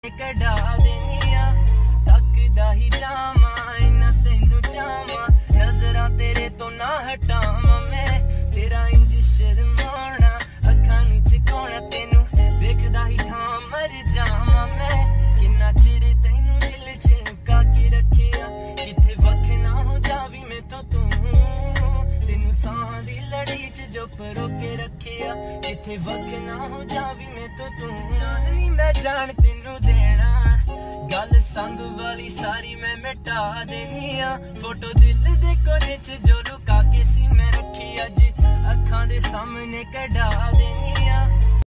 कढ़ा देनिया तकदा ही जावा इना तेनू चावा नजरां तेरे तो ना हटावा मैं तेरा इंज शर्माना अखां नू चुकाउणा तेनू वेखदा ही थां मर जावा मैं किन्ना चिर तेनू दिल च लुका के रखिया किथे वख ना हो जावी मैं तो तू तेनू साह दी लड़ी च जो परो के रखिया किथे वख ना हो जावी मैं तो तू नहीं मैं जान तेनू देना गल संग वाली सारी मैं मिटा देनिया फोटो दिल दे कोने च जो लुका के सी मैं रखी अज अखां दे सामने कढ़ा देनिया।